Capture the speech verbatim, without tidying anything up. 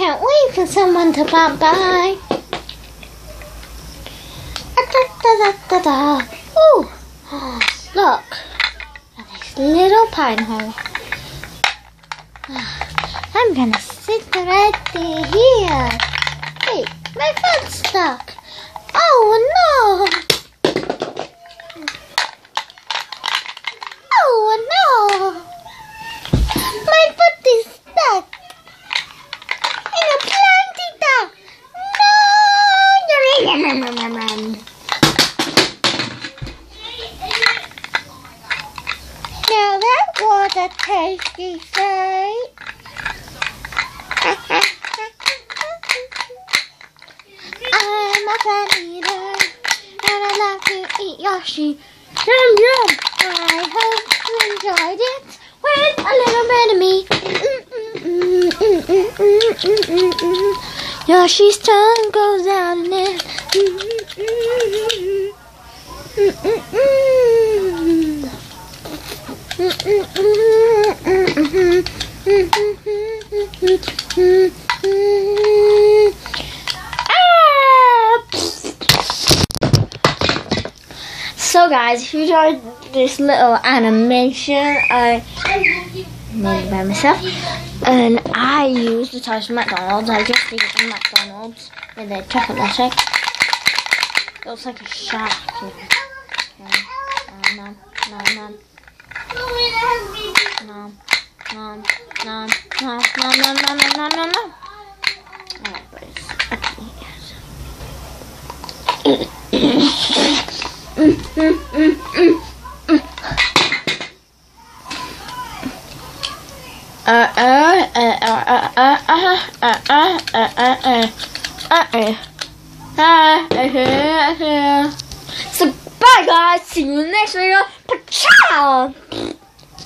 can't wait for someone to pop by. Da, da, da, da, da. Ooh, oh, look at this little pine hole. I'm gonna sit right there here. Hey, my foot's stuck. Oh no! Oh no! My foot is stuck in a planting tub. No! Now that water tasty, right? I'm a plant eater, and I love to eat Yoshi. Yum yum! I hope you enjoyed it with a little bit of me. Mm, mm, mm, mm, mm, mm, mm. Yoshi's tongue goes out in it. Mm, mm, mm, mm, So guys, if you enjoyed this little animation I made by myself, and I used the toast from McDonald's. I just ate it from McDonald's with a chocolate shake. It looks like a shark. Okay. Nom, nom, nom. Nom, nom, nom, nom, nom, nom, nom, nom, nom, nom, nom. Alright, boys. Mm, mm, mm, mm, mm. Uh, uh, uh, uh, uh, uh, uh, uh, uh, uh, uh, uh, uh, so bye guys, see you in the next video. Ciao!